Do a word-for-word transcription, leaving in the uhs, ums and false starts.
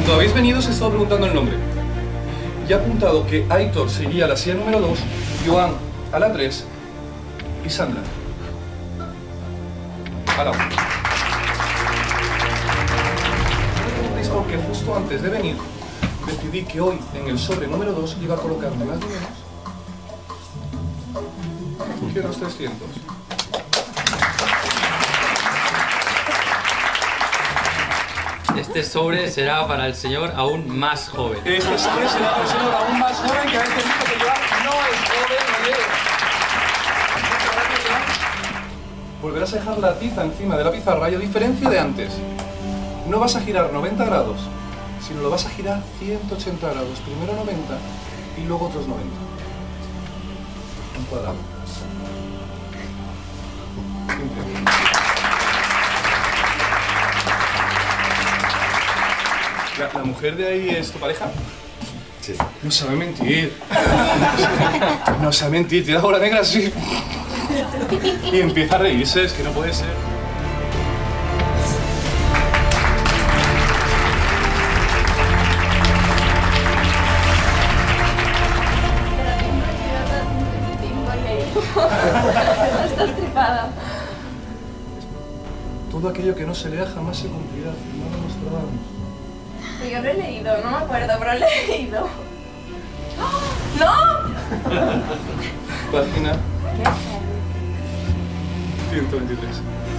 cuanto habéis venido os he estado preguntando el nombre. Y he apuntado que Aitor seguía a la silla número dos, Joan a la tres y Sandra a la uno. Es porque justo antes de venir decidí que hoy en el sobre número dos iba a colocarme más o menos que los trescientos. Este sobre será para el señor aún más joven. Este sobre será para el señor aún más joven que habéis visto que Joan no es joven, oye. Volverás a dejar la tiza encima de la pizarra y a diferencia de antes, no vas a girar noventa grados, sino lo vas a girar ciento ochenta grados. Primero noventa y luego otros noventa. Un cuadrado. La, ¿La mujer de ahí es tu pareja? Sí. No sabe mentir. No sabe mentir. Tira la bola negra así. Y empieza a reírse. Es que no puede ser. Estás tripada. Todo aquello que no se lea jamás se cumplirá. Firmado Nostradamus. Yo lo he leído, no me acuerdo, pero lo he leído. ¡No! Página ciento veintitrés.